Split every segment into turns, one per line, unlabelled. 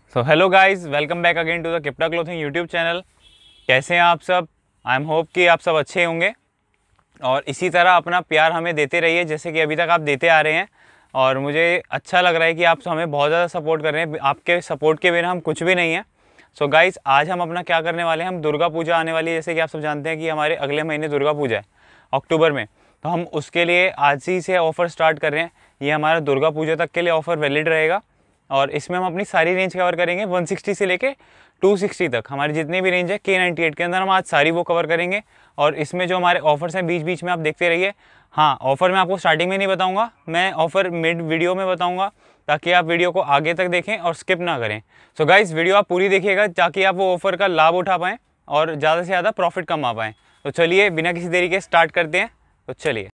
So hello guys, welcome back again to the Kipta clothing YouTube channel. कैसे हैं आप सब? आई एम होप कि आप सब अच्छे होंगे और इसी तरह अपना प्यार हमें देते रहिए जैसे कि अभी तक आप देते आ रहे हैं। और मुझे अच्छा लग रहा है कि आप हमें बहुत ज़्यादा सपोर्ट कर रहे हैं। आपके सपोर्ट के बिना हम कुछ भी नहीं हैं। सो गाइस, आज हम अपना क्या करने वाले हैं, हम दुर्गा पूजा आने वाली है। जैसे कि आप सब जानते हैं कि हमारे अगले महीने दुर्गा पूजा है अक्टूबर में, तो हम उसके लिए आज ही से ऑफ़र स्टार्ट कर रहे हैं। ये हमारा दुर्गा पूजा तक के लिए ऑफ़र वैलिड रहेगा और इसमें हम अपनी सारी रेंज कवर करेंगे 160 से लेके 260 तक। हमारी जितनी भी रेंज है K98 के अंदर हम आज सारी वो कवर करेंगे। और इसमें जो हमारे ऑफर्स हैं बीच बीच में आप देखते रहिए। हाँ, ऑफ़र मैं आपको स्टार्टिंग में नहीं बताऊंगा, मैं ऑफ़र मिड वीडियो में बताऊंगा ताकि आप वीडियो को आगे तक देखें और स्किप ना करें। सो गाइस, वीडियो आप पूरी देखिएगा ताकि आप वो ऑफ़र का लाभ उठा पाएँ और ज़्यादा से ज़्यादा प्रॉफिट कमा पाएँ। तो चलिए बिना किसी देरी के स्टार्ट करते हैं। तो चलिए।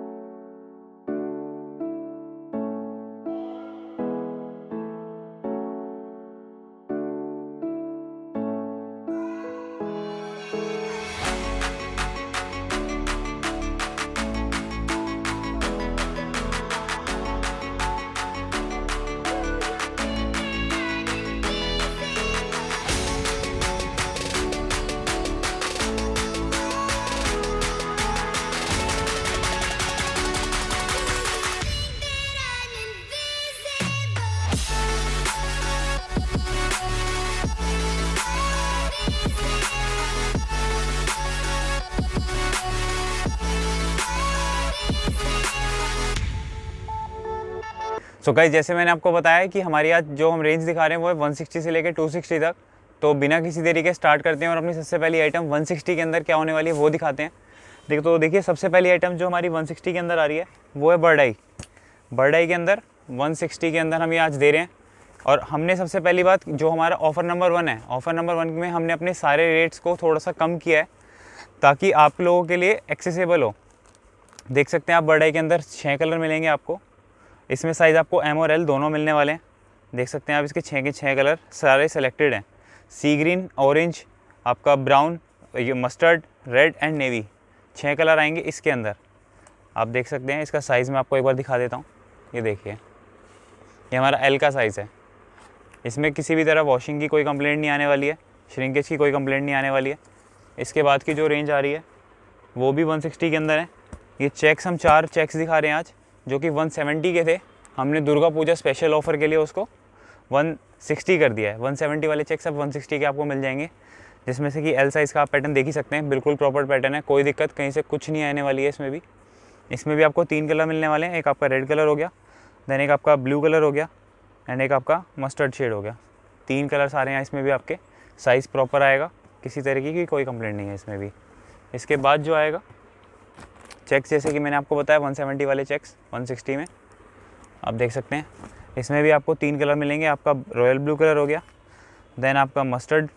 सो गाइस, जैसे मैंने आपको बताया कि हमारी आज जो हम रेंज दिखा रहे हैं वो है 160 से लेकर 260 तक। तो बिना किसी देरी के स्टार्ट करते हैं और अपनी सबसे पहली आइटम 160 के अंदर क्या होने वाली है वो दिखाते हैं। देखिए सबसे पहली आइटम जो हमारी 160 के अंदर आ रही है वो है बर्ड आई के अंदर 160 के अंदर हम ये आज दे रहे हैं। और हमने सबसे पहली बात, जो हमारा ऑफ़र नंबर 1 है, ऑफ़र नंबर 1 में हमने अपने सारे रेट्स को थोड़ा सा कम किया है ताकि आप लोगों के लिए एक्सेसिबल हो। देख सकते हैं आप, बर्ड आई के अंदर 6 कलर मिलेंगे आपको। इसमें साइज़ आपको M और L दोनों मिलने वाले हैं। देख सकते हैं आप, इसके 6 के 6 कलर सारे सेलेक्टेड हैं। सी ग्रीन, ऑरेंज, आपका ब्राउन, ये mustard, red and navy, 6 colour आएंगे इसके अंदर। आप देख सकते हैं, इसका साइज़ मैं आपको एक बार दिखा देता हूँ। ये देखिए, ये हमारा L का साइज़ है। इसमें किसी भी तरह वॉशिंग की कोई कंप्लेंट नहीं आने वाली है, श्रिंकेज की कोई कंप्लेंट नहीं आने वाली है। इसके बाद की जो रेंज आ रही है वो भी 160 के अंदर है। ये चेक्स, हम 4 चेक्स दिखा रहे हैं आज, जो कि 170 के थे। हमने दुर्गा पूजा स्पेशल ऑफ़र के लिए उसको 160 कर दिया है। 170 वाले चेक्स अब 160 के आपको मिल जाएंगे, जिसमें से कि L साइज़ का आप पैटर्न देख ही सकते हैं। बिल्कुल प्रॉपर पैटर्न है, कोई दिक्कत कहीं से कुछ नहीं आने वाली है। इसमें भी आपको 3 कलर मिलने वाले हैं। एक आपका रेड कलर हो गया, देन एक आपका ब्लू कलर हो गया एंड एक आपका मस्टर्ड शेड हो गया। 3 कलर सारे हैं इसमें भी आपके। साइज़ प्रॉपर आएगा, किसी तरीके की कोई कंप्लेंट नहीं है इसमें भी। इसके बाद जो आएगा चेक्स, जैसे कि मैंने आपको बताया 170 वाले चेक्स 160 में आप देख सकते हैं। इसमें भी आपको 3 कलर मिलेंगे। आपका रॉयल ब्लू कलर हो गया, देन आपका मस्टर्ड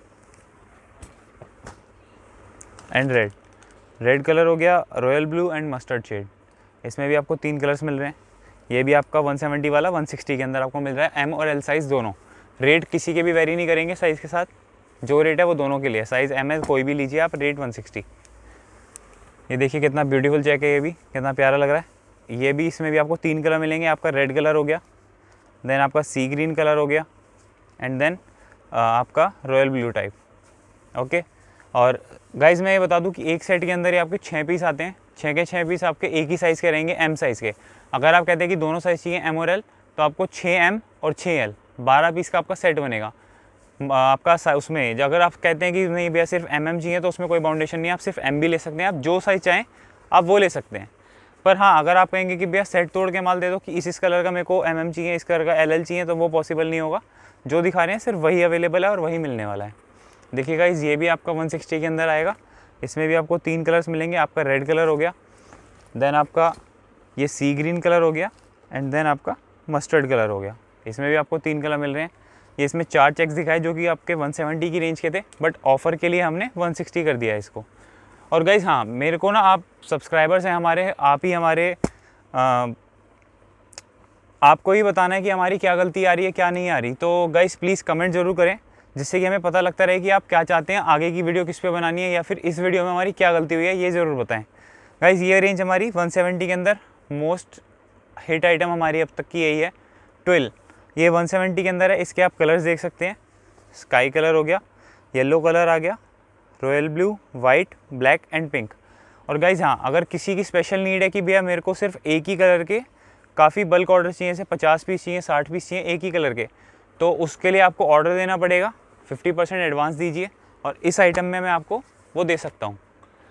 एंड रेड कलर हो गया, royal blue and mustard shade. इसमें भी आपको 3 कलर्स मिल रहे हैं। ये भी आपका 170 वाला 160 के अंदर आपको मिल रहा है। M और L साइज़ दोनों। रेट किसी के भी वेरी नहीं करेंगे साइज़ के साथ, जो रेट है वो दोनों के लिए। साइज़ M है, कोई भी लीजिए आप, रेट 160। ये देखिए कितना ब्यूटीफुल चेक है, ये भी कितना प्यारा लग रहा है। ये भी, इसमें भी आपको 3 कलर मिलेंगे। आपका रेड कलर हो गया, देन आपका सी ग्रीन कलर हो गया एंड देन आपका रॉयल ब्लू टाइप। ओके। और गाइज़ मैं ये बता दूं कि एक सेट के अंदर ये आपके 6 पीस आते हैं। 6 के 6 पीस आपके एक ही साइज़ के रहेंगे, M साइज़ के। अगर आप कहते हैं कि दोनों साइज़ चाहिए M और L, तो आपको 6M और 6L 12 पीस का आपका सेट बनेगा आपका। उसमें अगर आप कहते हैं कि नहीं भैया सिर्फ MM चाहिए, तो उसमें कोई बाउंडेशन नहीं है, आप सिर्फ M भी ले सकते हैं। आप जो साइज़ चाहें आप वो ले सकते हैं। पर हाँ, अगर आप कहेंगे कि भैया सेट तोड़ के माल दे दो कि इस कलर का मेरे को MM चाहिए, इस कलर का LL चाहिए, तो वो पॉसिबल नहीं होगा। जो दिखा रहे हैं सिर्फ वही अवेलेबल है और वही मिलने वाला है। देखिएगा, ये भी आपका 160 के अंदर आएगा। इसमें भी आपको 3 कलर्स मिलेंगे। आपका रेड कलर हो गया, देन आपका ये सी ग्रीन कलर हो गया एंड देन आपका मस्टर्ड कलर हो गया। इसमें भी आपको 3 कलर मिल रहे हैं। ये इसमें 4 चेक्स दिखाए जो कि आपके 170 की रेंज के थे, बट ऑफ़र के लिए हमने 160 कर दिया है इसको। और गाइज़ हाँ, मेरे को ना, आप सब्सक्राइबर्स हैं हमारे, आप ही हमारे आपको ही बताना है कि हमारी क्या गलती आ रही है क्या नहीं आ रही। तो गाइज़ प्लीज़ कमेंट ज़रूर करें, जिससे कि हमें पता लगता रहे कि आप क्या चाहते हैं, आगे की वीडियो किस पे बनानी है, या फिर इस वीडियो में हमारी क्या गलती हुई है, ये ज़रूर बताएं। गाइज़ ये रेंज हमारी 170 के अंदर मोस्ट हिट आइटम हमारी अब तक की यही है, ट्विल। ये 170 के अंदर है। इसके आप कलर्स देख सकते हैं, स्काई कलर हो गया, येलो कलर आ गया, royal blue, white, black and pink. और गाइज़ हाँ, अगर किसी की स्पेशल नीड है कि भैया मेरे को सिर्फ एक ही कलर के काफ़ी बल्क ऑर्डर चाहिए, जैसे 50 पीस चाहिए, 60 पीस चाहिए एक ही कलर के, तो उसके लिए आपको ऑर्डर देना पड़ेगा, 50% एडवांस दीजिए और इस आइटम में मैं आपको वो दे सकता हूँ।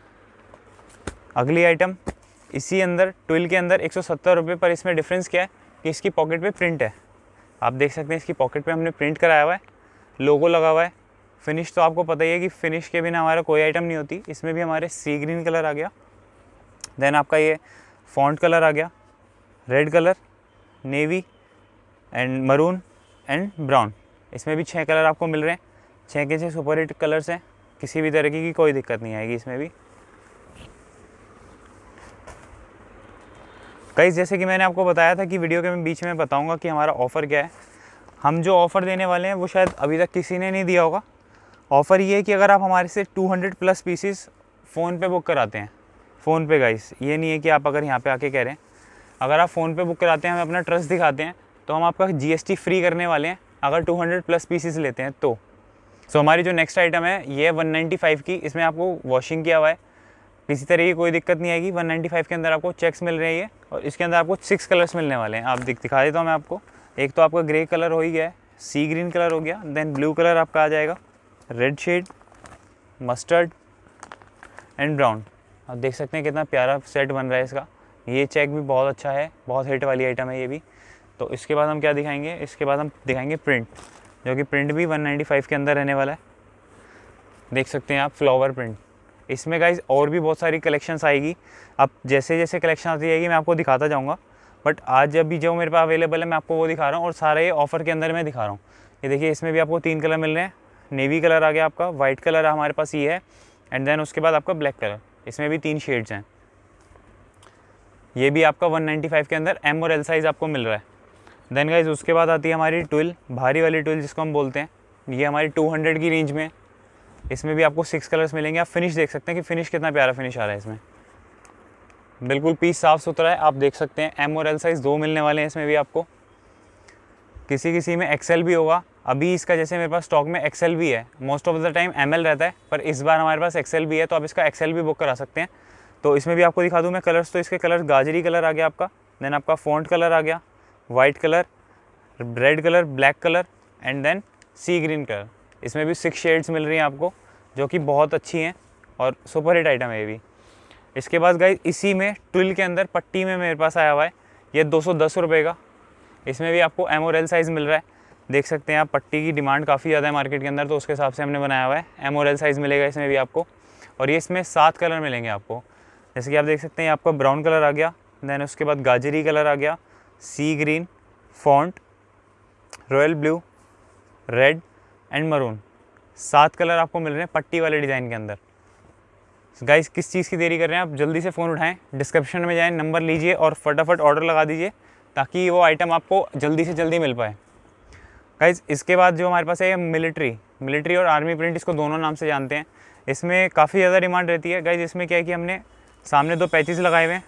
अगली आइटम इसी अंदर ट्विल के अंदर 170 रुपये, पर इसमें डिफरेंस क्या है कि इसकी पॉकेट पे प्रिंट है। आप देख सकते हैं इसकी पॉकेट पे हमने प्रिंट कराया हुआ है, लोगो लगा हुआ है। फिनिश तो आपको पता ही है कि फिनिश के बिना हमारा कोई आइटम नहीं होती। इसमें भी हमारे सी ग्रीन कलर आ गया, देन आपका ये फॉन्ट कलर आ गया, red colour, navy and maroon and brown. इसमें भी 6 कलर आपको मिल रहे हैं। 6 के 6 सुपर हिट कलर्स हैं, किसी भी तरीके की कोई दिक्कत नहीं आएगी इसमें भी। गाइस जैसे कि मैंने आपको बताया था कि वीडियो के मैं बीच में बताऊंगा कि हमारा ऑफ़र क्या है। हम जो ऑफ़र देने वाले हैं वो शायद अभी तक किसी ने नहीं दिया होगा। ऑफ़र ये है कि अगर आप हमारे से 200 प्लस पीसीस फ़ोन पे बुक कराते हैं, फ़ोन पे गाइस, ये नहीं है कि आप अगर यहाँ पे आके कह रहे हैं, अगर आप फ़ोन पे बुक कराते हैं, हमें अपना ट्रस्ट दिखाते हैं, तो हम आपका GST फ्री करने वाले हैं अगर 200 प्लस पीसीस लेते हैं तो। सो हमारी जो नेक्स्ट आइटम है ये 195 की, इसमें आपको वॉशिंग किया हुआ है, किसी तरह की कोई दिक्कत नहीं आएगी। 195 के अंदर आपको चेक्स मिल रही है और इसके अंदर आपको 6 कलर्स मिलने वाले हैं। आप दिखा देता हूँ मैं आपको। एक तो आपका ग्रे कलर हो ही गया है, सी ग्रीन कलर हो गया, देन ब्लू कलर आपका आ जाएगा, red shade, mustard and brown. आप देख सकते हैं कितना प्यारा सेट बन रहा है इसका। ये चेक भी बहुत अच्छा है, बहुत हिट वाली आइटम है ये भी। तो इसके बाद हम क्या दिखाएंगे, इसके बाद हम दिखाएंगे प्रिंट, जो कि प्रिंट भी 195 के अंदर रहने वाला है। देख सकते हैं आप फ्लावर प्रिंट। इसमें गाइज और भी बहुत सारी कलेक्शंस आएगी। अब जैसे जैसे कलेक्शन आती जाएगी मैं आपको दिखाता जाऊंगा, बट आज अभी जो मेरे पास अवेलेबल है मैं आपको वो दिखा रहा हूँ और सारा ये ऑफ़र के अंदर मैं दिखा रहा हूँ। ये देखिए इसमें भी आपको 3 कलर मिल रहे हैं। नेवी कलर आ गया आपका, वाइट कलर हमारे पास ये है, एंड देन उसके बाद आपका ब्लैक कलर। इसमें भी 3 शेड्स हैं। ये भी आपका 195 के अंदर M और L साइज़ आपको मिल रहा है। देन गाइज उसके बाद आती है हमारी ट्विल, भारी वाली ट्विल जिसको हम बोलते हैं। ये हमारी 200 की रेंज में। इसमें भी आपको 6 कलर्स मिलेंगे। आप फिनिश देख सकते हैं कि फिनिश कितना प्यारा फिनिश आ रहा है इसमें, बिल्कुल पीस साफ़ सुथरा है। आप देख सकते हैं M और L साइज़ 2 मिलने वाले हैं इसमें भी आपको। किसी किसी में XL भी होगा। अभी इसका जैसे मेरे पास स्टॉक में XL भी है, most of the time ML रहता है, पर इस बार हमारे पास XL भी है, तो आप इसका XL भी बुक करा सकते हैं। तो इसमें भी आपको दिखा दूँ मैं कलर्स। तो इसके कलर्स गाजरी कलर आ गया आपका, देन आपका फॉन्ट कलर आ गया, white colour, red colour, black colour and then sea green colour. इसमें भी 6 शेड्स मिल रही हैं आपको, जो कि बहुत अच्छी हैं और सुपर हिट आइटम है ये भी। इसके बाद गाइस इसी में ट्विल के अंदर पट्टी में मेरे पास आया हुआ है ये 210 रुपये का। इसमें भी आपको M और L साइज़ मिल रहा है। देख सकते हैं आप, पट्टी की डिमांड काफ़ी ज़्यादा है मार्केट के अंदर, तो उसके हिसाब से हमने बनाया हुआ है। M और L साइज़ मिलेगा इसमें भी आपको, और ये इसमें 7 कलर मिलेंगे आपको। जैसे कि आप देख सकते हैं आपका ब्राउन कलर आ गया, देन उसके बाद गाजरी कलर आ गया, sea green, font, royal blue, red and maroon. 7 colour आपको मिल रहे हैं पट्टी वाले डिज़ाइन के अंदर। गाइस किस चीज़ की देरी कर रहे हैं आप, जल्दी से फ़ोन उठाएं, डिस्क्रिप्शन में जाएं, नंबर लीजिए और फटाफट ऑर्डर लगा दीजिए, ताकि वो आइटम आपको जल्दी से जल्दी मिल पाए। गाइस इसके बाद जो हमारे पास है मिलिट्री और आर्मी प्रिंट, इसको दोनों नाम से जानते हैं। इसमें काफ़ी ज़्यादा डिमांड रहती है। गाइस इसमें क्या है कि हमने सामने 2 पैचेस लगाए हुए हैं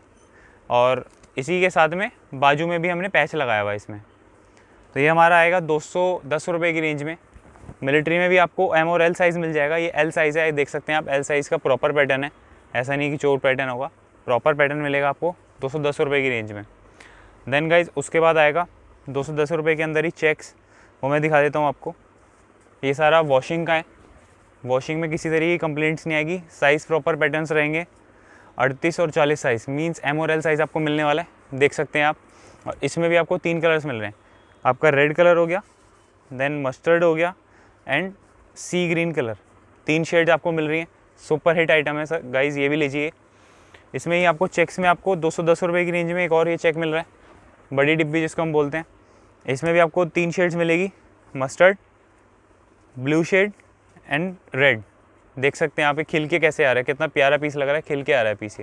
और इसी के साथ में बाजू में भी हमने पैच लगाया हुआ है इसमें। तो ये हमारा आएगा 210 रुपये की रेंज में। मिलिट्री में भी आपको M और L साइज़ मिल जाएगा। ये L साइज़ है, देख सकते हैं आप, L साइज़ का प्रॉपर पैटर्न है, ऐसा नहीं कि चोर पैटर्न होगा, प्रॉपर पैटर्न मिलेगा आपको 210 रुपये की रेंज में। देन गाइज उसके बाद आएगा 210 रुपये के अंदर ही चेक्स, वो मैं दिखा देता हूँ आपको। ये सारा वॉशिंग का है, वॉशिंग में किसी तरह की कंप्लेंट्स नहीं आएगी। साइज़ प्रॉपर पैटर्न्स रहेंगे, 38 और 40 साइज़, मीन्स M और L साइज़ आपको मिलने वाला है, देख सकते हैं आप। और इसमें भी आपको 3 कलर्स मिल रहे हैं। आपका रेड कलर हो गया, देन मस्टर्ड हो गया and sea green colour. 3 shades आपको मिल रही हैं। सुपर हिट आइटम है सर गाइज़, ये भी लीजिए। इसमें ही आपको चेक्स में आपको 210 रुपये की रेंज में एक और ये चेक मिल रहा है, बड़ी डिब्बी जिसको हम बोलते हैं। इसमें भी आपको 3 शेड्स मिलेगी, mustard, blue shade and red. देख सकते हैं आप, खिल के कैसे आ रहा है, कितना प्यारा पीस लग रहा है, खिल के आ रहा है पीस ये।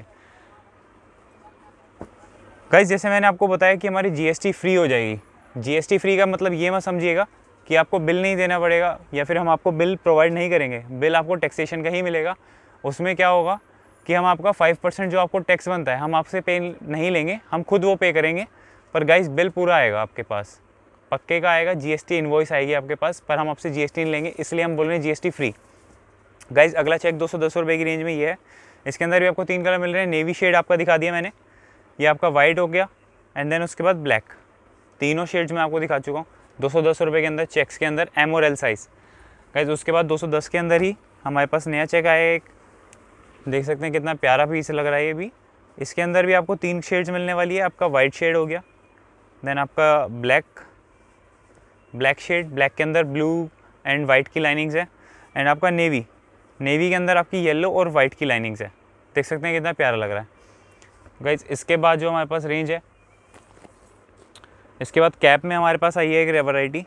गाइस जैसे मैंने आपको बताया कि हमारी GST फ्री हो जाएगी। GST फ्री का मतलब ये मत समझिएगा कि आपको बिल नहीं देना पड़ेगा या फिर हम आपको बिल प्रोवाइड नहीं करेंगे। बिल आपको टैक्सेशन का ही मिलेगा। उसमें क्या होगा कि हम आपका 5% जो आपको टैक्स बनता है हम आपसे पे नहीं लेंगे, हम खुद वो पे करेंगे, पर गाइस बिल पूरा आएगा आपके पास, पक्के का आएगा, GST इनवॉइस आएगी आपके पास, पर हम आपसे GST नहीं लेंगे, इसलिए हम बोल रहे हैं GST फ्री। गाइज अगला चेक 210 रुपये की रेंज में ये है। इसके अंदर भी आपको 3 कलर मिल रहे हैं। नेवी शेड आपका दिखा दिया मैंने, ये आपका वाइट हो गया, एंड देन उसके बाद ब्लैक, तीनों शेड्स में आपको दिखा चुका हूँ 210 रुपये के अंदर, चेक्स के अंदर M और L साइज़। गाइज उसके बाद 210 के अंदर ही हमारे पास नया चेक आया एक, देख सकते हैं कितना प्यारा पीस लग रहा है ये भी। इसके अंदर भी आपको 3 शेड्स मिलने वाली है। आपका वाइट शेड हो गया, देन आपका ब्लैक शेड, ब्लैक के अंदर ब्लू एंड वाइट की लाइनिंग्स है, एंड आपका नेवी के अंदर आपकी येलो और वाइट की लाइनिंग्स है। देख सकते हैं कितना प्यारा लग रहा है गाइज। इसके बाद जो हमारे पास रेंज है, इसके बाद कैप में हमारे पास आई है एक वैरायटी,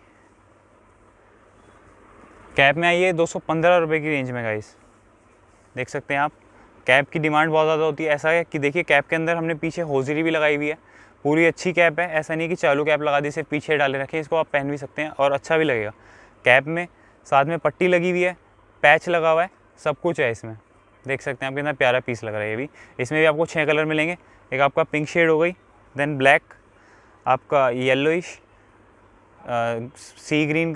कैप में आई है 215 रुपये की रेंज में गाइज। देख सकते हैं आप, कैप की डिमांड बहुत ज़्यादा होती है। ऐसा है कि देखिए कैप के अंदर हमने पीछे होजरी भी लगाई हुई है, पूरी अच्छी कैप है, ऐसा नहीं कि चालू कैप लगा दी सिर्फ पीछे डाले रखें, इसको आप पहन भी सकते हैं और अच्छा भी लगेगा। कैप में साथ में पट्टी लगी हुई है, पैच लगा हुआ है, सब कुछ है इसमें। देख सकते हैं आप कितना प्यारा पीस लग रहा है ये भी। इसमें भी आपको 6 कलर मिलेंगे, एक आपका पिंक शेड हो गई, देन ब्लैक, आपका येलोइश, सी ग्रीन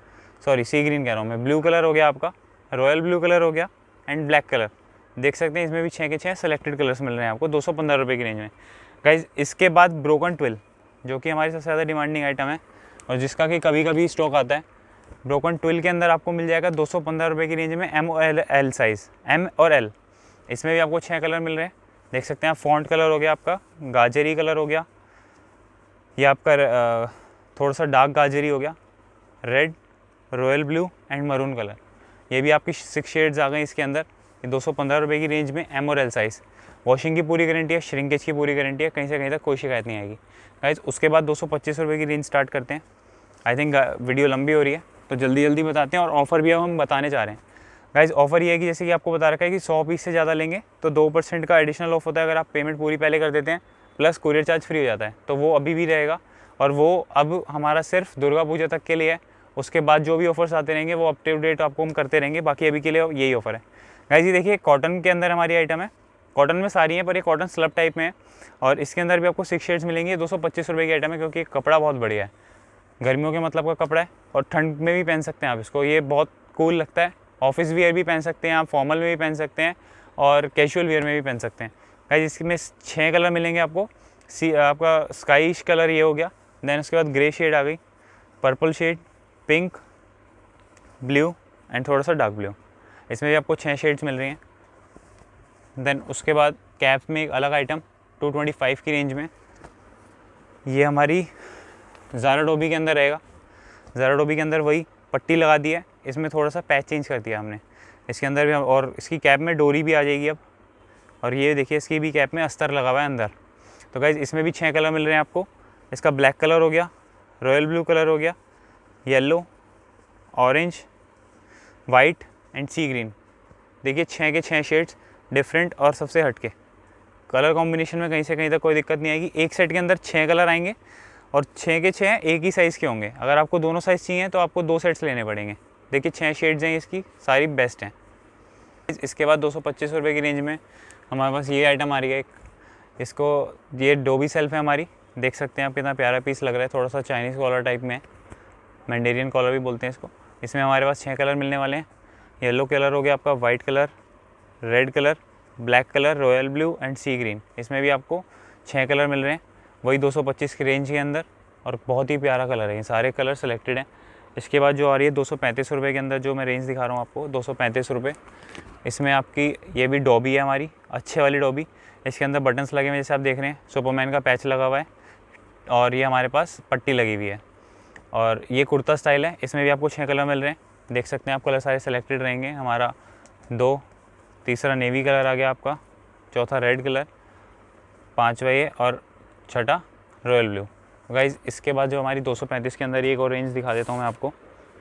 कह रहा हूँ मैं, ब्लू कलर हो गया आपका, रॉयल ब्लू कलर हो गया, एंड ब्लैक कलर। देख सकते हैं इसमें भी 6 के 6 सेलेक्टेड कलर्स मिल रहे हैं आपको 215 रुपये की रेंज में गाइज। इसके बाद ब्रोकन ट्विल, जो कि हमारी सबसे ज़्यादा डिमांडिंग आइटम है और जिसका कि कभी कभी स्टॉक आता है। ब्रोकन ट्विल के अंदर आपको मिल जाएगा 215 रुपये की रेंज में M और L साइज़, M और L। इसमें भी आपको 6 कलर मिल रहे हैं। देख सकते हैं आप, फॉन्ट कलर हो गया आपका, गाजरी कलर हो गया, ये आपका थोड़ा सा डार्क गाजरी हो गया, red, royal blue and maroon colour. ये भी आपकी 6 शेड्स आ गए इसके अंदर। ये 215 रुपये की रेंज में M और L साइज़। वॉशिंग की पूरी गारंटी है, श्रिंकेज की पूरी गारंटी है, कहीं से कहीं तक कोई शिकायत नहीं आएगी गाइज। उसके बाद 225 रुपये की रेंज स्टार्ट करते हैं। आई थिंक वीडियो लंबी हो रही है तो जल्दी बताते हैं, और ऑफ़र भी अब हम बताने चाह रहे हैं गाइज। ऑफ़र ये है कि जैसे कि आपको बता रखा है कि 100 पीस से ज़्यादा लेंगे तो 2% का एडिशनल ऑफ होता है अगर आप पेमेंट पूरी पहले कर देते हैं, प्लस कुरियर चार्ज फ्री हो जाता है, तो वो अभी भी रहेगा। और वो अब हमारा सिर्फ दुर्गा पूजा तक के लिए है, उसके बाद जो भी ऑफर्स आते रहेंगे वो अप टू डेट आपको हम करते रहेंगे। बाकी अभी के लिए यही ऑफर है गाइज। ये देखिए कॉटन के अंदर हमारी आइटम है, कॉटन में सारी हैं पर ये कॉटन स्लब टाइप में है, और इसके अंदर भी आपको 6 शेड्स मिलेंगे। 225 रुपये की आइटम है, क्योंकि कपड़ा बहुत बढ़िया है, गर्मियों के मतलब का कपड़ा है, और ठंड में भी पहन सकते हैं आप इसको, ये बहुत कूल लगता है। ऑफिस वियर भी पहन सकते हैं आप, फॉर्मल में भी पहन सकते हैं, और कैजुअल वियर में भी पहन सकते हैं गाइज। इसमें 6 कलर मिलेंगे आपको। आपका स्काइश कलर ये हो गया, देन उसके बाद ग्रे शेड आ गई, purple shade, pink, blue and थोड़ा सा डार्क ब्लू। इसमें भी आपको 6 शेड्स मिल रही हैं। देन उसके बाद कैप में एक अलग आइटम 225 की रेंज में, ये हमारी ज़ारा डोबी के अंदर रहेगा। ज़ारा डोबी के अंदर वही पट्टी लगा दी है, इसमें थोड़ा सा पैच चेंज कर दिया हमने इसके अंदर भी, और इसकी कैप में डोरी भी आ जाएगी अब। और ये देखिए इसकी भी कैप में अस्तर लगा हुआ है अंदर। तो गाइज़ इसमें भी 6 कलर मिल रहे हैं आपको। इसका ब्लैक कलर हो गया, रॉयल ब्लू कलर हो गया, yellow, orange, white and sea green. देखिए 6 के 6 शेड्स डिफरेंट और सबसे हटके कलर कॉम्बिनेशन में कहीं से कहीं तक कोई दिक्कत नहीं आएगी। एक सेट के अंदर 6 कलर आएंगे और 6 के 6 एक ही साइज़ के होंगे। अगर आपको दोनों साइज़ चाहिए तो आपको 2 सेट्स लेने पड़ेंगे। देखिए 6 शेड्स हैं इसकी, सारी बेस्ट हैं। इसके बाद 225 रुपये की रेंज में हमारे पास ये आइटम आ रही है एक, इसको ये डोबी सेल्फ है हमारी। देख सकते हैं आप कितना प्यारा पीस लग रहा है, थोड़ा सा चाइनीज़ कॉलर टाइप में है, मैंडेरियन कॉलर भी बोलते हैं इसको। इसमें हमारे पास 6 कलर मिलने वाले हैं। येलो कलर हो गया आपका, white colour, red colour, black colour, royal blue and sea green. इसमें भी आपको 6 कलर मिल रहे हैं, वही 225 की रेंज के अंदर, और बहुत ही प्यारा कलर है, ये सारे कलर सेलेक्टेड हैं। इसके बाद जो आ रही है 235 रुपये के अंदर, जो मैं रेंज दिखा रहा हूँ आपको 235 रुपये। इसमें आपकी ये भी डॉबी है हमारी, अच्छे वाली डॉबी। इसके अंदर बटन्स लगे हुए हैं, जैसे आप देख रहे हैं, सुपरमैन का पैच लगा हुआ है, और ये हमारे पास पट्टी लगी हुई है, और ये कुर्ता स्टाइल है। इसमें भी आपको 6 कलर मिल रहे हैं। देख सकते हैं आप, कलर सारे सेलेक्टेड रहेंगे। हमारा 2, तीसरा नेवी कलर आ गया आपका, चौथा रेड कलर, 5वां ये, और छठा रॉयल ब्लू। गाइज इसके बाद जो हमारी 235 के अंदर एक और रेंज दिखा देता हूँ मैं आपको।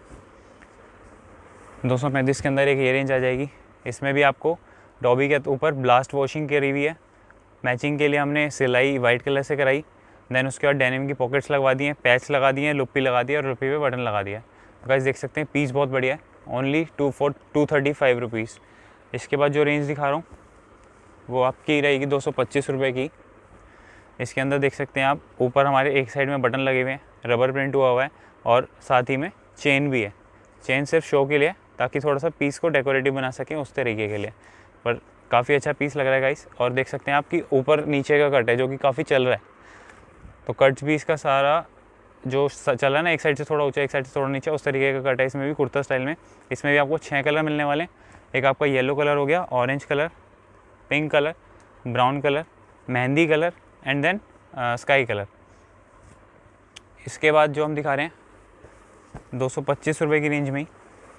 235 के अंदर एक ये रेंज आ जाएगी। इसमें भी आपको डॉबी के ऊपर ब्लास्ट वॉशिंग करी हुई है, मैचिंग के लिए हमने सिलाई वाइट कलर से कराई। देन उसके बाद डेनिम की पॉकेट्स लगवा दी हैं, पैच लगा दिए हैं, लुप्पी लगा दी है, और लुप्पी पे बटन लगा दिया है। तो गाइस देख सकते हैं पीस बहुत बढ़िया है, ओनली 235 रुपीज़। इसके बाद जो रेंज दिखा रहा हूँ वो आपकी रहेगी 225 रुपये की। इसके अंदर देख सकते हैं आप, ऊपर हमारे एक साइड में बटन लगे हुए हैं, रबर प्रिंट हुआ हुआ है और साथ ही में चेन भी है। चेन सिर्फ शो के लिए ताकि थोड़ा सा पीस को डेकोरेटिव बना सकें उस तरीके के लिए, पर काफ़ी अच्छा पीस लग रहा है गाइस। और देख सकते हैं आपकी ऊपर नीचे का कट है जो कि काफ़ी चल रहा है, तो कट्स भी इसका सारा जो चल रहा है ना, एक साइड से थोड़ा ऊंचा एक साइड से थोड़ा नीचा, उस तरीके का कट है इसमें भी कुर्ता स्टाइल में। इसमें भी आपको 6 कलर मिलने वाले हैं। एक आपका येलो कलर हो गया, orange colour, pink colour, brown colour, मेहंदी colour and then sky colour. इसके बाद जो हम दिखा रहे हैं 225 रुपये की रेंज में ही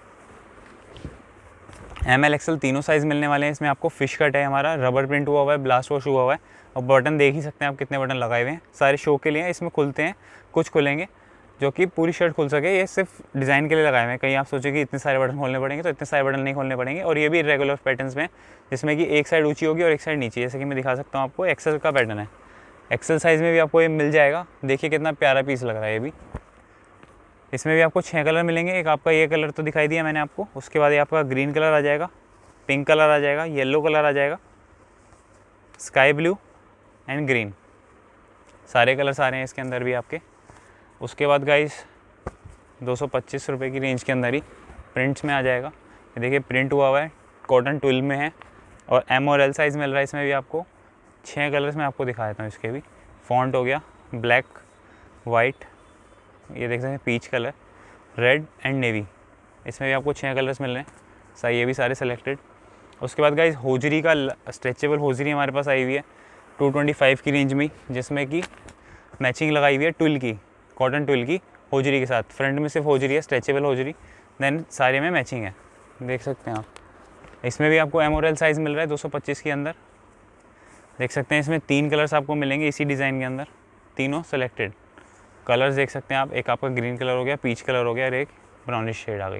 ML XL तीनों साइज़ मिलने वाले हैं। इसमें आपको फिश कट है, हमारा रबर प्रिंट हुआ हुआ है, ब्लास्ट वॉश हुआ हुआ है और बटन देख ही सकते हैं आप कितने बटन लगाए हुए हैं, सारे शो के लिए हैं। इसमें खुलते हैं, कुछ खुलेंगे जो कि पूरी शर्ट खुल सके, ये सिर्फ डिज़ाइन के लिए लगाए हुए हैं। कहीं आप सोचो कि इतने सारे बटन खोलने पड़ेंगे, तो इतने सारे बटन नहीं खोलने पड़ेंगे। और ये भी रेगुलर पैटर्न्स में, जिसमें कि एक साइड ऊँची होगी और एक साइड नीची, जैसे कि मैं दिखा सकता हूँ आपको। XL का पैटर्न है, XL साइज़ में भी आपको ये मिल जाएगा। देखिए कितना प्यारा पीस लग रहा है ये भी। इसमें भी आपको 6 कलर मिलेंगे। एक आपका ये कलर तो दिखाई दिया मैंने आपको, उसके बाद ये आपका ग्रीन कलर आ जाएगा, पिंक कलर आ जाएगा, येलो कलर आ जाएगा, स्काई ब्लू एंड ग्रीन, सारे कलर्स आ रहे हैं इसके अंदर भी आपके। उसके बाद गाइस 225 रुपये की रेंज के अंदर ही प्रिंट्स में आ जाएगा। ये देखिए प्रिंट हुआ हुआ है, कॉटन ट्विल में है और M और L साइज़ मिल रहा है। इसमें भी आपको 6 कलर्स में आपको दिखा देता हूँ। इसके भी फॉन्ट हो गया ब्लैक, वाइट, ये देख सकते हैं peach colour, red and navy. इसमें भी आपको 6 कलर्स मिल रहे हैं, सही, ये भी सारे सेलेक्टेड। उसके बाद गाइस होजरी का स्ट्रेचेबल होजरी हमारे पास आई हुई है 225 की रेंज में, जिसमें कि मैचिंग लगाई हुई है ट्विल की, कॉटन ट्विल की होजरी के साथ। फ्रंट में सिर्फ होजरी है, स्ट्रेचेबल होजरी, देन सारे में मैचिंग है, देख सकते हैं आप। इसमें भी आपको M और L साइज़ मिल रहा है 225 के अंदर। देख सकते हैं इसमें 3 कलर्स आपको मिलेंगे इसी डिज़ाइन के अंदर, तीनों सेलेक्टेड कलर्स देख सकते हैं आप। एक आपका ग्रीन कलर हो गया, पीच कलर हो गया और एक ब्राउनिश शेड आ गई।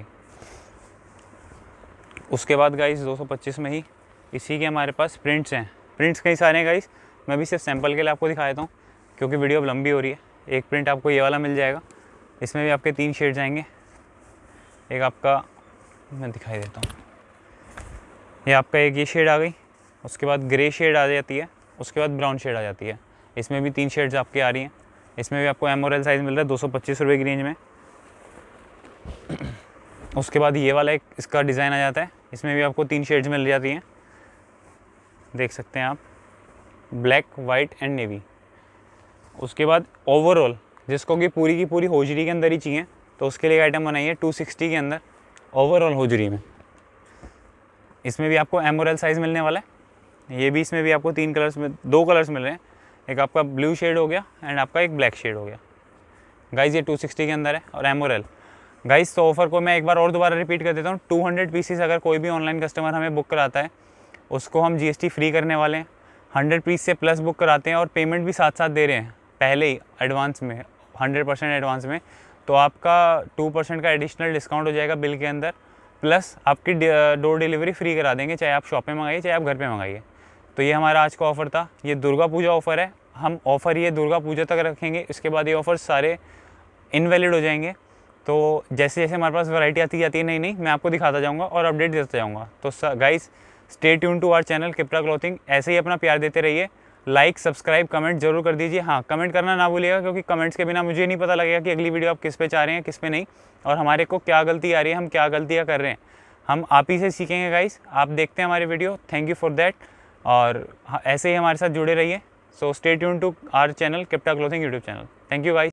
उसके बाद गाइस 225 में ही इसी के हमारे पास प्रिंट्स हैं। प्रिंट्स कई सारे हैं गाइस, मैं भी सिर्फ सैंपल के लिए आपको दिखा देता हूँ क्योंकि वीडियो अब लंबी हो रही है। एक प्रिंट आपको ये वाला मिल जाएगा, इसमें भी आपके 3 शेड्स आएंगे। एक आपका मैं दिखाई देता हूँ, ये आपका एक ये शेड आ गई, उसके बाद ग्रे शेड आ जाती है, उसके बाद ब्राउन शेड आ जाती है। इसमें भी 3 शेड्स आपके आ रही हैं। इसमें भी आपको M और L साइज़ मिल रहा है 225 रुपये की रेंज में। उसके बाद ये वाला एक इसका डिज़ाइन आ जाता है, इसमें भी आपको 3 शेड्स मिल जाती हैं, देख सकते हैं आप, ब्लैक, वाइट एंड नेवी। उसके बाद ओवरऑल जिसको कि पूरी की पूरी होजरी के अंदर ही चाहिए, तो उसके लिए आइटम बनाइए 260 के अंदर ओवरऑल होजरी में। इसमें भी आपको M और L साइज़ मिलने वाला है। ये भी इसमें भी आपको 3 कलर्स में 2 कलर्स मिल रहे हैं, एक आपका ब्लू शेड हो गया एंड आपका एक ब्लैक शेड हो गया। गाइस ये 260 के अंदर है और M और L। गाइस तो ऑफ़र को मैं एक बार और दोबारा रिपीट कर देता हूँ, 200 पीसीस अगर कोई भी ऑनलाइन कस्टमर हमें बुक कराता है उसको हम GST फ्री करने वाले हैं। 100 पीस से प्लस बुक कराते हैं और पेमेंट भी साथ साथ दे रहे हैं पहले ही एडवांस में, 100% एडवांस में, तो आपका 2% का एडिशनल डिस्काउंट हो जाएगा बिल के अंदर, प्लस आपकी डोर डिलीवरी फ्री करा देंगे, चाहे आप शॉप में मंगाइए चाहे आप घर पे मंगाइए। तो ये हमारा आज का ऑफ़र था। ये दुर्गा पूजा ऑफ़र है, हम ऑफ़र ये दुर्गा पूजा तक रखेंगे, इसके बाद ये ऑफ़र सारे इनवैलिड हो जाएंगे। तो जैसे जैसे हमारे पास वैरायटी आती जाती है नई नई, मैं आपको दिखाता जाऊँगा और अपडेट देता जाऊँगा। तो guys stay tune to our channel Kipta clothing. ऐसे ही अपना प्यार देते रहिए, लाइक सब्सक्राइब कमेंट जरूर कर दीजिए। हाँ, कमेंट करना ना भूलिएगा क्योंकि कमेंट्स के बिना मुझे नहीं पता लगेगा कि अगली वीडियो आप किस पे चाह रहे हैं किस पे नहीं, और हमारे को क्या गलती आ रही है, हम क्या गलतियाँ कर रहे हैं, हम आप ही से सीखेंगे गाइस। आप देखते हैं हमारे video, thank you for that. और ऐसे ही हमारे साथ जुड़े रहिए। So stay tune to our channel Kipta clothing YouTube channel. Thank you guys.